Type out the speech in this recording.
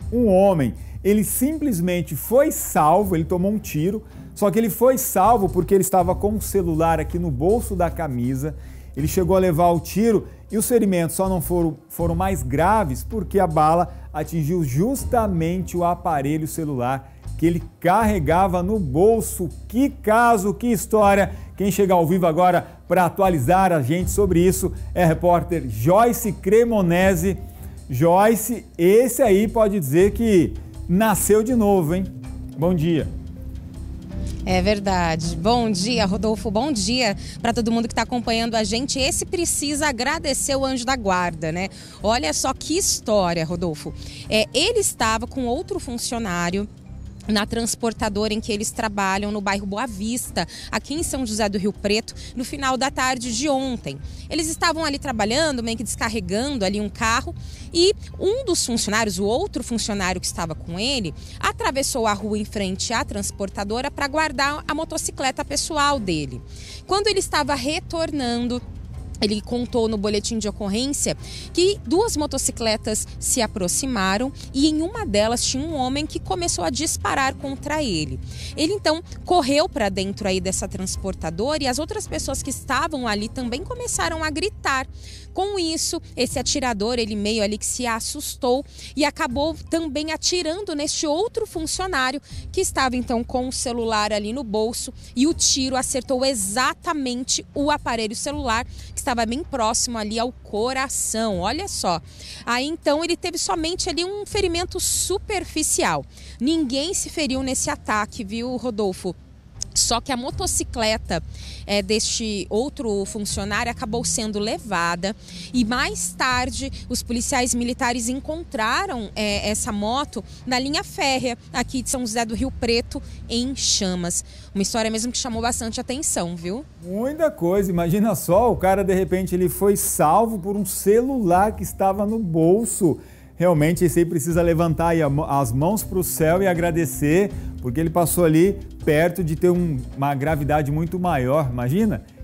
um homem, ele simplesmente foi salvo, ele tomou um tiro, só que ele foi salvo porque ele estava com o celular aqui no bolso da camisa, ele chegou a levar o tiro e os ferimentos só não foram mais graves porque a bala atingiu justamente o aparelho celular que ele carregava no bolso. Que caso, que história! Quem chega ao vivo agora para atualizar a gente sobre isso é a repórter Joyce Cremonese. Joyce, esse aí pode dizer que nasceu de novo, hein? Bom dia. É verdade. Bom dia, Rodolfo. Bom dia para todo mundo que está acompanhando a gente. Esse precisa agradecer o anjo da guarda, né? Olha só que história, Rodolfo. Ele estava com outro funcionário na transportadora em que eles trabalham no bairro Boa Vista, aqui em São José do Rio Preto, no final da tarde de ontem. Eles estavam ali trabalhando, meio que descarregando ali um carro, e um dos funcionários, o outro funcionário que estava com ele, atravessou a rua em frente à transportadora para guardar a motocicleta pessoal dele. Quando ele estava retornando, ele contou no boletim de ocorrência que duas motocicletas se aproximaram e em uma delas tinha um homem que começou a disparar contra ele. Ele então correu para dentro aí dessa transportadora e as outras pessoas que estavam ali também começaram a gritar. Com isso, esse atirador, ele meio ali que se assustou e acabou também atirando neste outro funcionário que estava então com o celular ali no bolso, e o tiro acertou exatamente o aparelho celular que estava bem próximo ali ao coração. Olha só. Aí então ele teve somente ali um ferimento superficial. Ninguém se feriu nesse ataque, viu, Rodolfo? Só que a motocicleta deste outro funcionário acabou sendo levada e mais tarde os policiais militares encontraram essa moto na linha férrea aqui de São José do Rio Preto, em chamas. Uma história mesmo que chamou bastante atenção, viu? Muita coisa, imagina só, o cara de repente ele foi salvo por um celular que estava no bolso. Realmente esse aí precisa levantar aí as mãos para o céu e agradecer, porque ele passou ali perto de ter uma gravidade muito maior, imagina?